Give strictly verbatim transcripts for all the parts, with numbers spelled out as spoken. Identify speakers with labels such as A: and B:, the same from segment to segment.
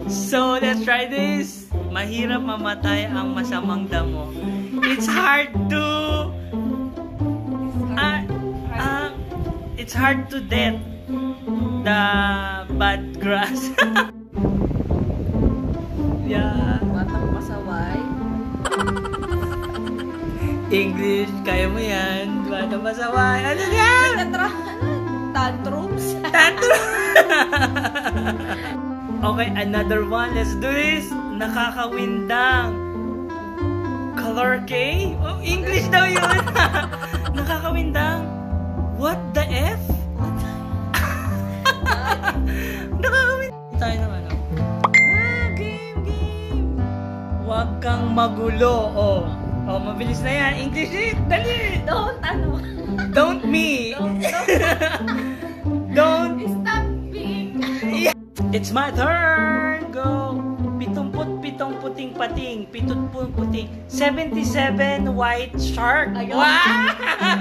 A: So, let's try this. Mahirap mamatay ang masamang damo. It's hard to... Uh, uh, it's hard to death the bad grass. Yeah.
B: Batang pasaway.
A: English, kaya mo yan. Batang pasaway. Ano yan?
B: Tantrums.
A: Tantrums. Okay, another one. Let's do this. Nakakawindang. Color K? Oh, English daw yun. Nakakawindang. What the F? Nakakawindang. Tayo naman. Ah, game, game. Huwag kang magulo. Oh, oh, mabilis na yan. English it. Dali.
B: Don't, ano?
A: Don't me.
B: Don't,
A: don't.
B: don't. Stop being.
A: Yeah. It's my turn. Go. Pitumput pitong puting pating. Pitutput puting. seventy-seven white shark.
B: Ayun.
A: Wow!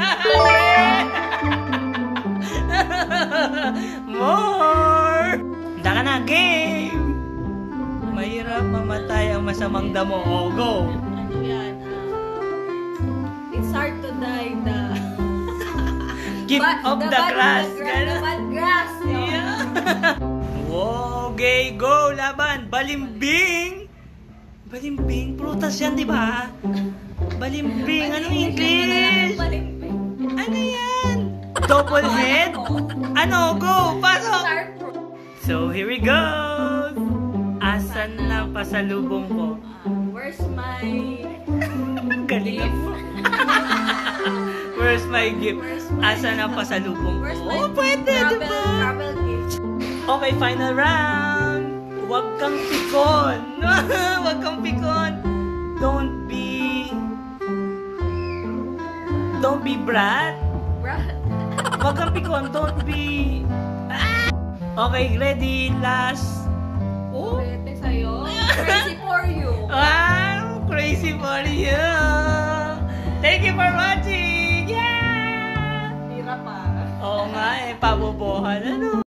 A: More! Handa ka na. Game! Mahirap mamatay ang masamang damo. Oh, go!
B: Ano yan? Uh, it's hard to die the...
A: Give
B: But,
A: up the,
B: the
A: grass.
B: The, gra the bad grass.
A: Yeah. Wow, okay, go, laban. Balimbing. Balimbing, prutas yan, di ba? Balimbing, anong English?
B: Balimbing.
A: Ano yan? Double head? Ano, go, pasok. So, here we go. Asan na pasalubong ko?
B: Uh, where's my...
A: Galing mo. Where's my gift?
B: Where's my...
A: Asan na pasalubong ko?
B: Where's my
A: Oh, pwede,
B: travel,
A: di ba?
B: travel gift?
A: Okay, final round. Huwag kang pikon. Huwag kang pikon. Don't be... Don't be brat.
B: Brat.
A: Huwag kang pikon. Don't be... Ah! Okay, ready? Last. Oh?
B: Pwede sa'yo. Crazy for you.
A: Wow! Crazy for you. Thank you for watching. Yeah!
B: Hirap pa.
A: Oo nga eh, pabobohan. Ano?